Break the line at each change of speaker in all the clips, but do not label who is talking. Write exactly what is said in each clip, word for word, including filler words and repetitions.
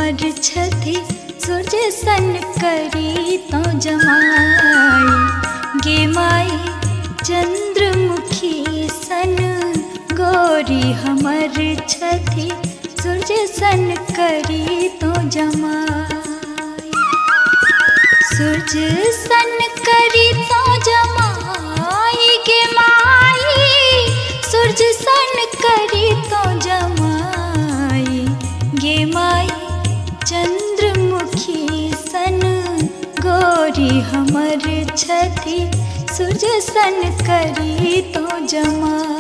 हमर छथि सूर्य सन करी तो जमाई गे माई चंद्रमुखी सन गोरी हमर छथि सूर्य सन करी तो जमाई सूर्य सन करी तो जमाई गे माई सूर्य सन करी तो जमाई गे माई चंद्रमुखी सन गोरी हमर छथि सूर्य सन करी तो जमाई।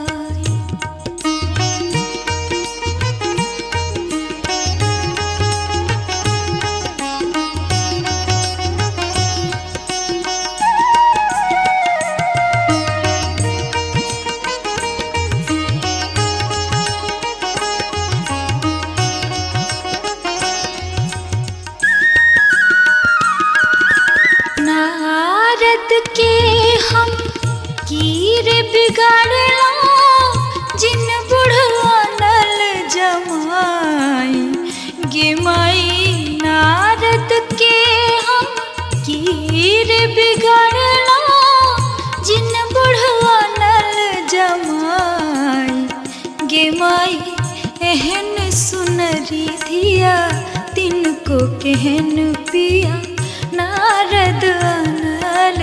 नारद के हम कीर बिगाड़ला जिन बुढ़वा नल जमाई गे माई नारद के हम कीर बिगाड़ला जिन बुढ़वा नल जमाई गे माई एहन सुनरी धिया तिनको केहन पिया नारद अनल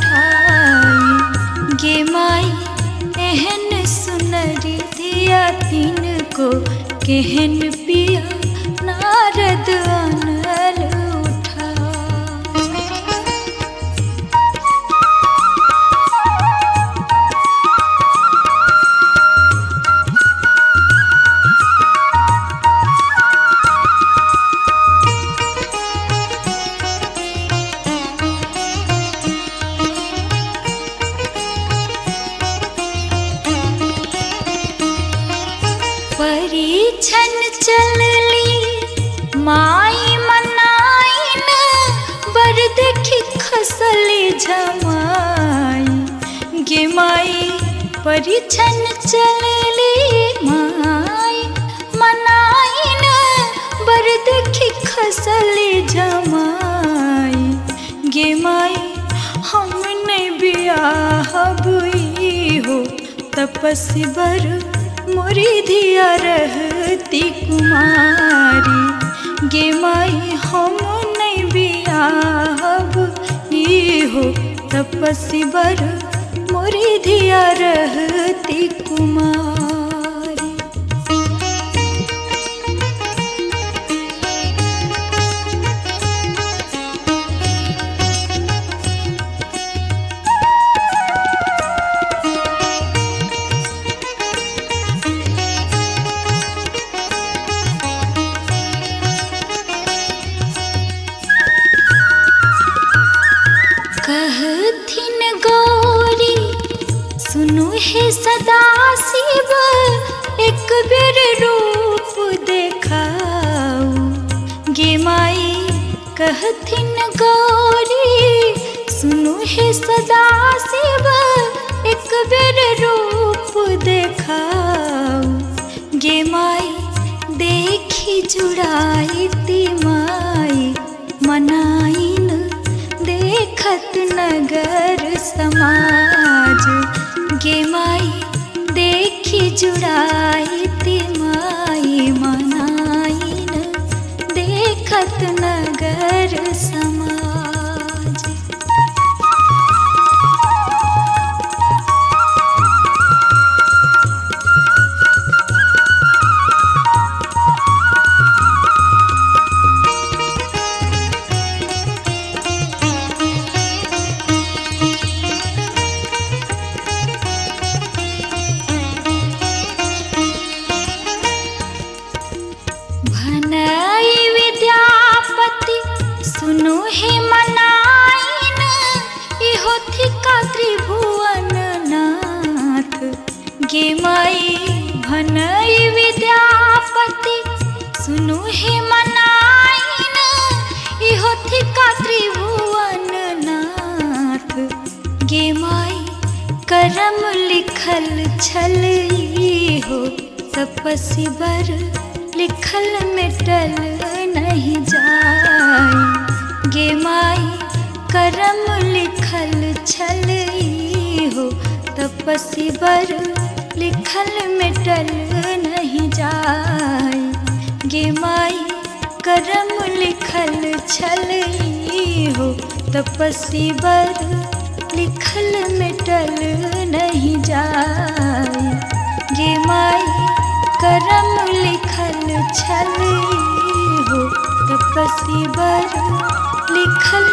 उठाई गे माई एहन सुनरी धिया तिनको केहन पिया नारद अनल उठाई। परिछन चलली माई मनाइन बर देखी खसली झमाई गे माई परिछन चलली माई मनाइन बर देखी खसली झमाई गे माई हम नहीं बियाहब हो तपस्वी बर मोरी धिया रहती कुमारी गे माई हम नहीं बियाहब हो तपस्वी बर मोरी धिया रहती कुमारी। कहथिन गौरी सुनु हे सदा शिव एक बेर रूप देखाऊ गे माई कहथिन गौरी सुनु हे सदा शिव एक बेर रूप देखाऊ गे माई देखी जुड़ाई ती माई मनाइन देखत नगर समाज गे माई देखी जुड़ाई ती माई मनाइन देखत नगर समाज। भनई विद्यापति सुनो हे मनाइन इहो थिका त्रिभुवन नाथ गे माई भनई विद्यापति सुनो हे मनाइन इहो थिका त्रिभुवन नाथ गे माई करम लिखल छल हो तपस्वी बर लिखल मिटल नहीं जाई। गे माई करम लिखल छल हो तपसी बर लिखल मिटल नहीं जाई। गे माई करम लिखल छल हो तपसी बर लिखल मिटल नहीं जाई। गे माई करम लिखल छल हो तपसी बर लिखल